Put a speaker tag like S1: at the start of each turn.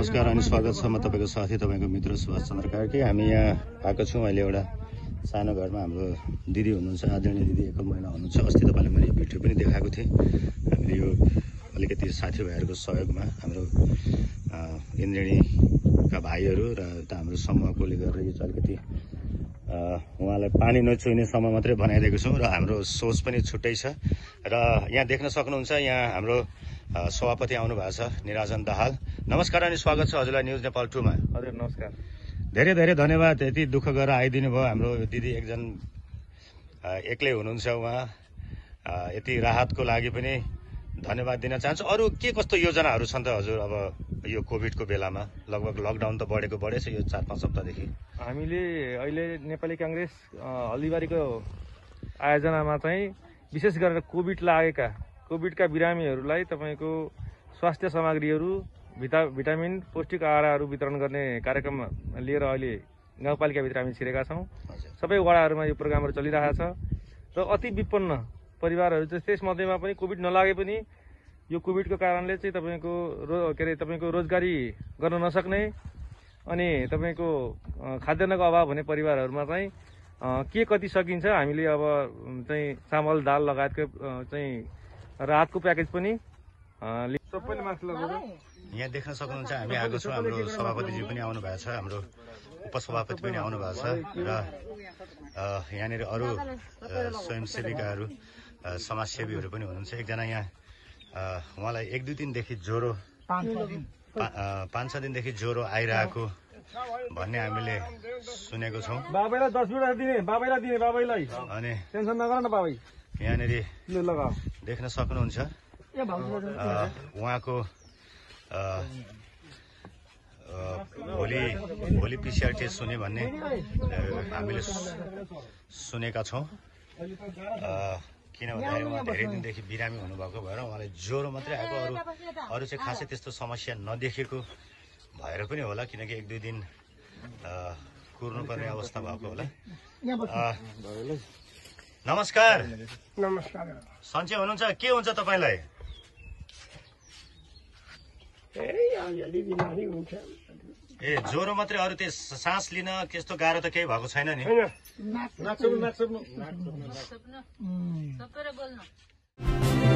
S1: नमस्कार अनि स्वागत छ। म तपाईको साथी तपाईको मित्र सुभाष चन्द्र कार्की। हामी यहाँ आएको छौँ अहिले एउटा सानो घरमा। हाम्रो दिदी हुनुहुन्छ, आदरणीय दिदी एक महिना हुनुहुन्छ। अस्ति तपाईँलाई मैले भिडियो पनि देखाएको थिएँ। हामीले यो अलिकति साथीभाइहरूको सहयोगमा हाम्रो इन्द्रेणीका भाइहरू र हाम्रो समूहकोले गरेर यो चाहिँ अलिकति उहाँलाई पानी नछुइने समूह मात्रै बनाइदिएको छौँ र हाम्रो सोच पनि छुट्टै छ। र यहाँ देख्न सक्नुहुन्छ, यहाँ हाम्रो सभापति आउनु भएको छ, निराजन दाहाल। नमस्कार अनि स्वागत छ हजुरलाई न्युज नेपाल 2 मा।
S2: हजुर नमस्कार।
S1: धेरै धेरै धन्यवाद। यति दुःख गरेर आइदिनु भयो। हाम्रो दिदी एकजना एक्लै हुनुहुन्छ, उहाँ यति राहतको लागि पनि धन्यवाद दिन चाहन्छु। अरू के कस्तो योजनाहरू छन् त हजुर? अब यो कोभिडको बेलामा लगभग लकडाउन त बढेछ यो 4-5 हप्तादेखि।
S2: हामीले अहिले नेपाली कांग्रेस हल्दीबारीको आयोजनामा चाहिँ विशेष गरेर कोभिडका बिरामीहरूलाई तपाईँको स्वास्थ्य सामग्रीहरू, भिटामिन, पौष्टिक आहारहरू वितरण गर्ने कार्यक्रम लिएर अहिले गाउँपालिकाभित्र हामी छिरेका छौँ। सबै वडाहरूमा यो प्रोग्रामहरू चलिरहेको छ र अति विपन्न परिवारहरू चाहिँ त्यसमध्येमा पनि कोभिड नलागे पनि यो कोभिडको कारणले चाहिँ तपाईँको रोजगारी गर्न नसक्ने अनि तपाईँको खाद्यान्नको अभाव हुने परिवारहरूमा चाहिँ के कति सकिन्छ हामीले अब चाहिँ चामल दाल लगायतको चाहिँ राहतको प्याकेज पनि सबैले मास्क लगाउनु।
S1: यहाँ देख्न सक्नुहुन्छ हामी आएको छौँ। हाम्रो सभापतिजी पनि आउनु भएको छ, हाम्रो उपसभापति पनि आउनु भएको छ र यहाँनिर अरू स्वयंसेविकाहरू समाजसेवीहरू पनि हुनुहुन्छ। एकजना यहाँ उहाँलाई 1-2 दिनदेखि ज्वरो 5-6 दिनदेखि ज्वरो आइरहेको भन्ने हामीले सुनेको छौँ।
S2: बाबैलाई 10 मिनेट दिने, बाबैलाई दिने, बाबैलाई
S1: अनि
S2: टेन्सन नगर न बाबै।
S1: यहाँनिर देख्न सक्नुहुन्छ उहाँको भोलि PCR टेस्ट हुने भन्ने हामीले सुनेका छौँ। किन भन्दाखेरि उहाँ धेरै दिनदेखि बिरामी हुनुभएको भएर उहाँलाई ज्वरो मात्रै आएको, अरू चाहिँ खासै त्यस्तो समस्या नदेखेको भएर पनि होला, किनकि 1-2 दिन कुर्नुपर्ने अवस्था भएको होला। नमस्कार।
S3: नमस्कार।
S1: सन्चै हुनुहुन्छ? के हुन्छ तपाईँलाई? ए ज्वरो मात्रै, अरू त्यो सास लिन त्यस्तो गाह्रो त केही भएको छैन नि?